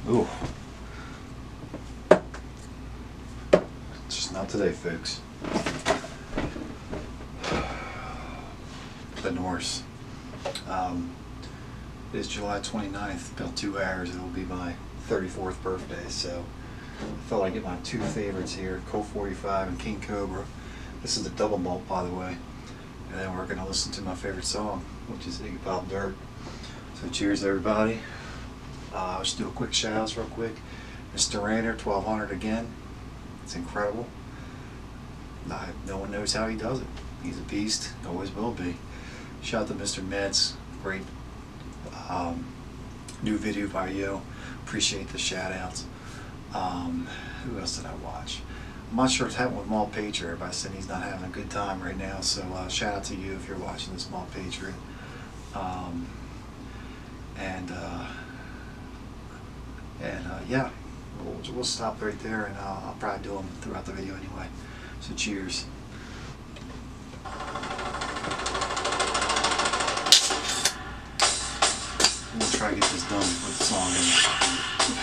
Ooh. Just not today, folks. The Norse. It is July 29th, about 2 hours. It will be my 34th birthday, so I felt I'd get my two favorites here, Colt 45 and King Cobra. This is the double malt, by the way. And then we're going to listen to my favorite song, which is Iggy Pop Dirt. So cheers, everybody. Let's do a quick shout outs real quick. Mr. Rainer, 1200 again. It's incredible. No one knows how he does it. He's a beast, always will be. Shout out to Mr. Meds, great new video by you. Appreciate the shout outs. Who else did I watch? I'm not sure what's happening with Malt Patriot. Everybody said he's not having a good time right now, so shout out to you if you're watching this, Malt Patriot. Yeah, we'll stop right there, and I'll probably do them throughout the video anyway. So cheers. We'll try to get this done before the song ends.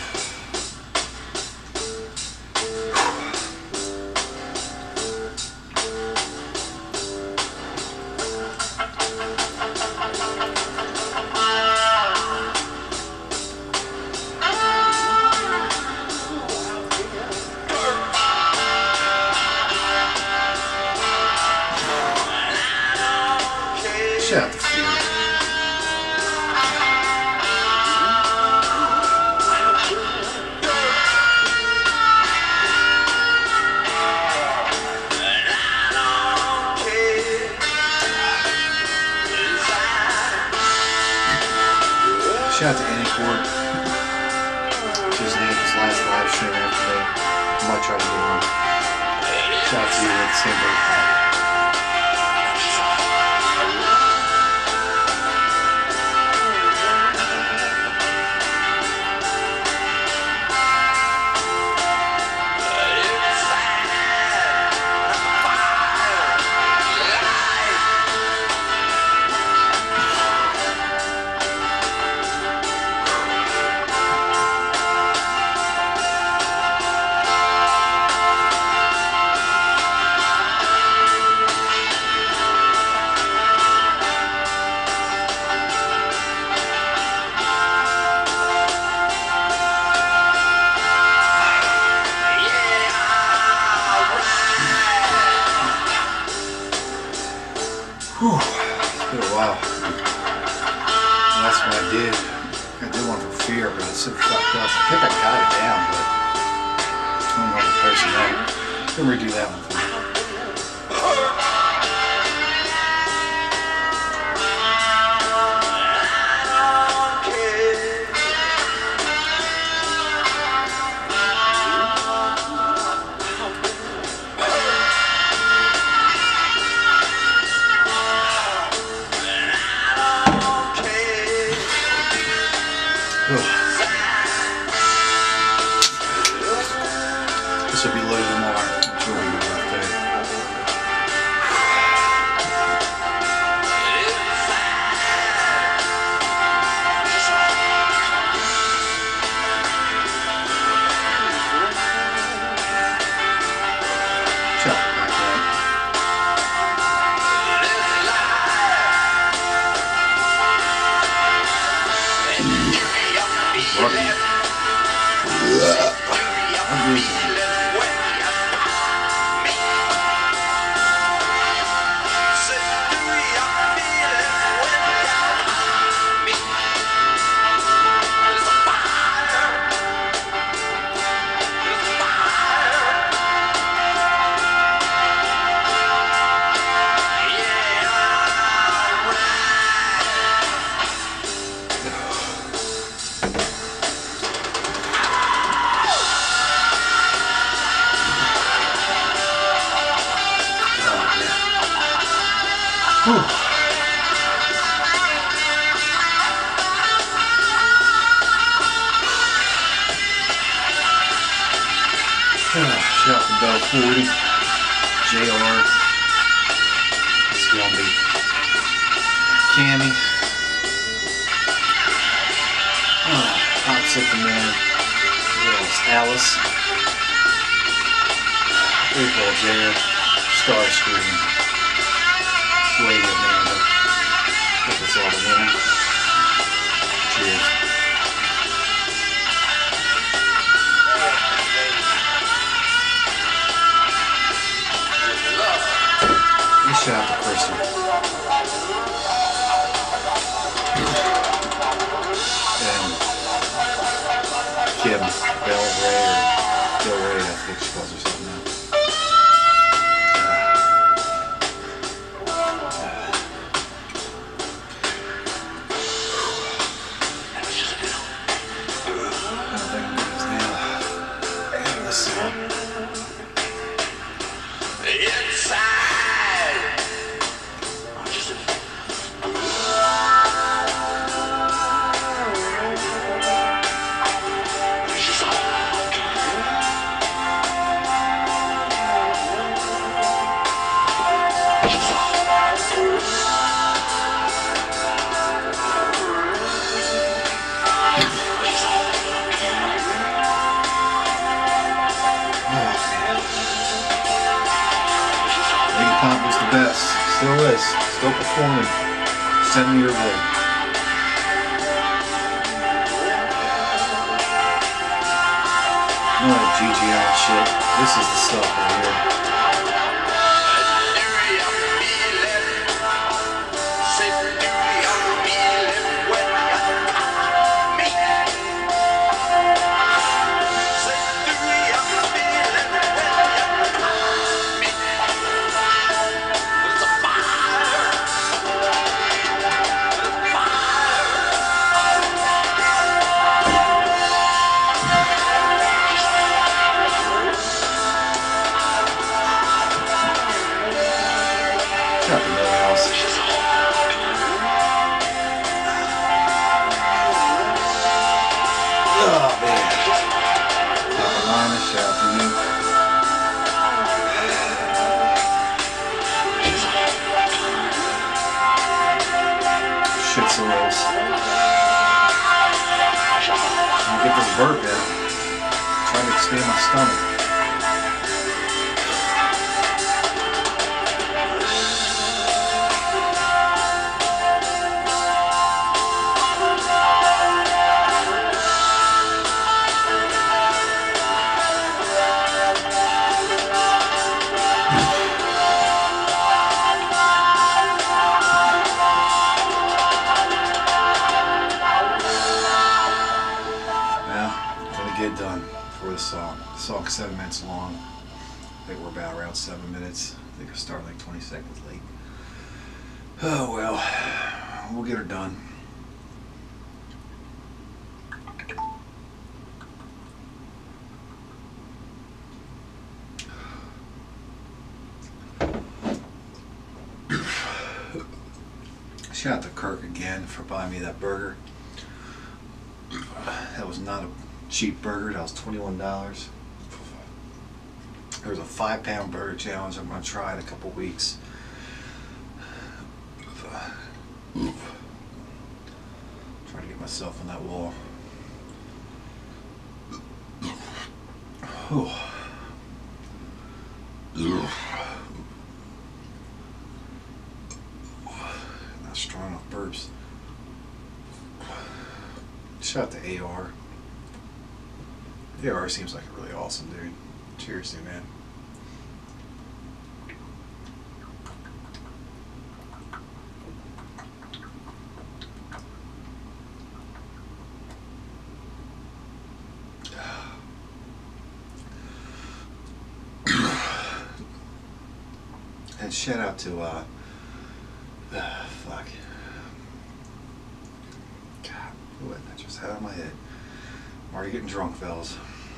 Shout out to Fear. Shout out to Annie Court. His name, his last live stream after today. I might try to get on. Shout out to you at the same birthday. Whew, it's been a while. Last one I did one for Fear, but it's so fucked up. I think I got it down, but I don't know the person that. Let me redo that one for you. This will be loaded tomorrow. I'm sure it'll be my birthday. Shout out to Bell 40, JR, Skelby, Cammy, Hot Sick Man, Alice, April, Jared, Starscream, Lady Amanda. Hope it's all the women. Cheers. Let's shout out to Kristen. And Kim, Bell Ray, or Bill Ray, I think she calls herself now. Pop was the best. Still is. Still performing. Send me your way. No GGI shit. This is the stuff right here. Shitsoils. I'll get this burp in. Try to expand my stomach. Get done for the song. The song's 7 minutes long. I think we're about around 7 minutes. I think I started like 20 seconds late. Oh well, we'll get her done. Shout out to Kirk again for buying me that burger. That was not a cheap burger. That was $21. There was a 5-pound burger challenge I'm going to try in a couple weeks. Trying to get myself on that wall. Not strong enough burps. Shout out to AR. AR seems like a really awesome dude. Cheers to you, man. And shout out to fuck. God, what that just had on my head. I'm already getting drunk, fellas.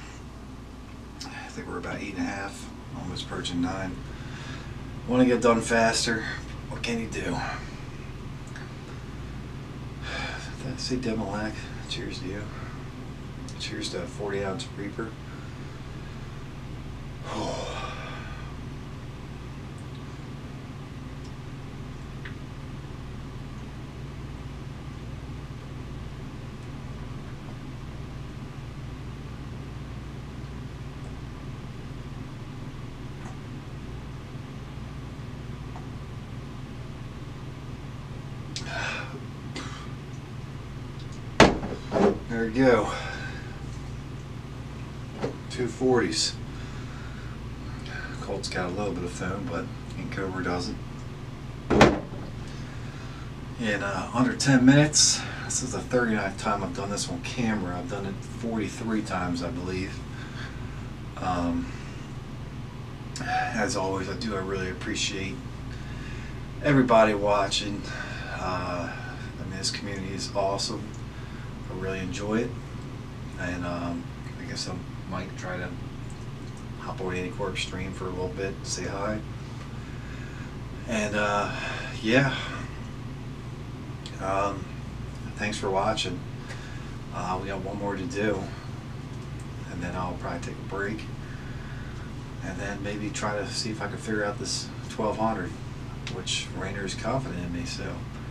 I think we're about 8.5, almost approaching 9. Want to get done faster. What can you do? Did I say Demolac? Cheers to you. Cheers to a 40-ounce Reaper. There we go. 240s. Colt's got a little bit of foam, but King Cobra doesn't. In under 10 minutes. This is the 39th time I've done this on camera. I've done it 43 times, I believe. As always, I really appreciate everybody watching. I mean, this community is awesome. I really enjoy it, and I guess I might try to hop on any Corp stream for a little bit, say hi, and yeah. Thanks for watching. We got one more to do, and then I'll probably take a break, and then maybe try to see if I can figure out this 1200, which Rainer is confident in me, so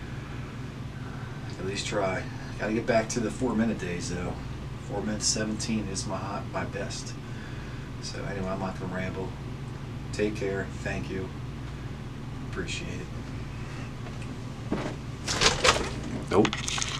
at least try. Got to get back to the 4-minute days though. 4 minutes 17 is my best. So anyway, I'm not gonna ramble. Take care. Thank you. Appreciate it. Nope.